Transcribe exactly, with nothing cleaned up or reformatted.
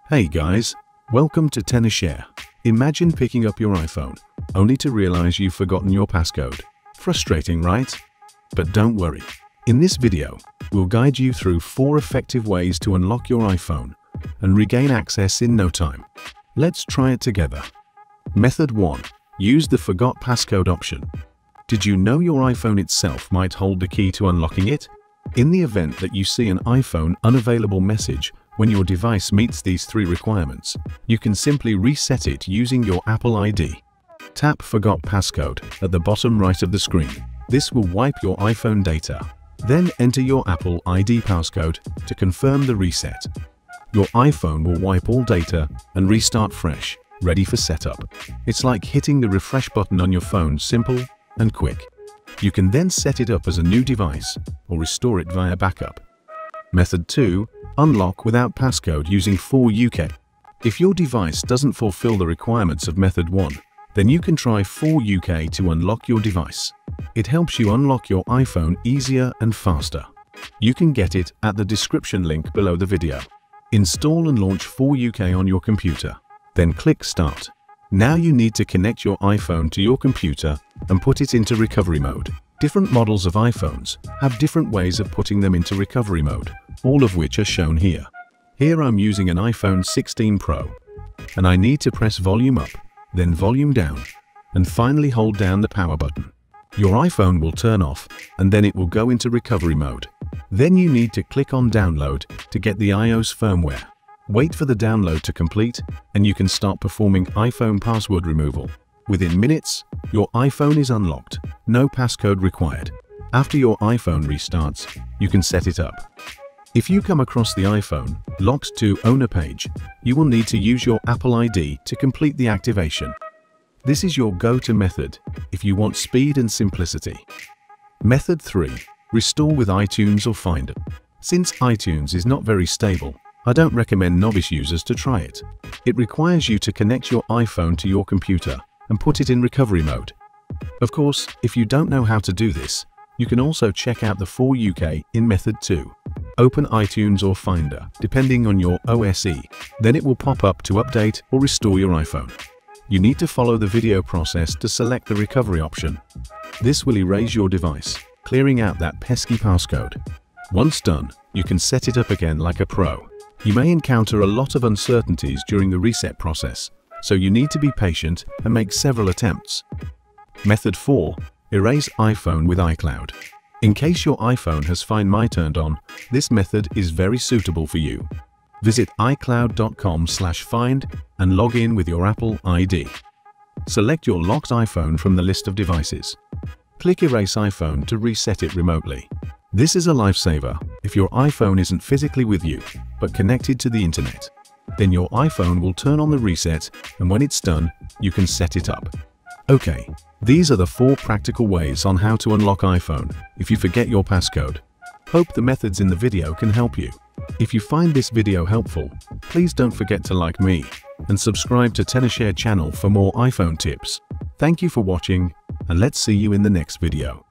Hey guys, welcome to tenorshare. Imagine picking up your iPhone, only to realize you've forgotten your passcode. Frustrating, right? But don't worry. In this video, we'll guide you through four effective ways to unlock your iPhone and regain access in no time. Let's try it together. Method one. Use the Forgot Passcode option. Did you know your iPhone itself might hold the key to unlocking it? In the event that you see an iPhone unavailable message when your device meets these three requirements, you can simply reset it using your Apple I D. Tap Forgot Passcode at the bottom right of the screen. This will wipe your iPhone data. Then enter your Apple I D passcode to confirm the reset. Your iPhone will wipe all data and restart fresh, ready for setup. It's like hitting the refresh button on your phone, simple and quick. You can then set it up as a new device or restore it via backup. Method two. Unlock without passcode using four U K. If your device doesn't fulfill the requirements of Method one, then you can try four U K to unlock your device. It helps you unlock your iPhone easier and faster. You can get it at the description link below the video. Install and launch four U K on your computer, then click Start. Now you need to connect your iPhone to your computer and put it into recovery mode. Different models of iPhones have different ways of putting them into recovery mode, all of which are shown here. Here I'm using an iPhone sixteen Pro, and I need to press volume up, then volume down, and finally hold down the power button. Your iPhone will turn off, and then it will go into recovery mode. Then you need to click on Download to get the iOS firmware. Wait for the download to complete, and you can start performing iPhone password removal. Within minutes, your iPhone is unlocked, no passcode required. After your iPhone restarts, you can set it up. If you come across the iPhone locked to owner page, you will need to use your Apple I D to complete the activation. This is your go-to method if you want speed and simplicity. Method three. Restore with iTunes or Finder. Since iTunes is not very stable, I don't recommend novice users to try it. It requires you to connect your iPhone to your computer and put it in recovery mode. Of course, if you don't know how to do this, you can also check out the four U K in Method two. Open iTunes or Finder, depending on your O S E. Then it will pop up to update or restore your iPhone. You need to follow the video process to select the recovery option. This will erase your device, clearing out that pesky passcode. Once done, you can set it up again like a pro. You may encounter a lot of uncertainties during the reset process, so you need to be patient and make several attempts. Method four. Erase iPhone with iCloud. In case your iPhone has Find My turned on, this method is very suitable for you. Visit i cloud dot com slash find and log in with your Apple I D. Select your locked iPhone from the list of devices. Click Erase iPhone to reset it remotely. This is a lifesaver if your iPhone isn't physically with you, but connected to the internet. Then your iPhone will turn on the reset, and when it's done, you can set it up. Okay, these are the four practical ways on how to unlock iPhone if you forget your passcode. Hope the methods in the video can help you. If you find this video helpful, please don't forget to like me and subscribe to tenorshare channel for more iPhone tips. Thank you for watching, and let's see you in the next video.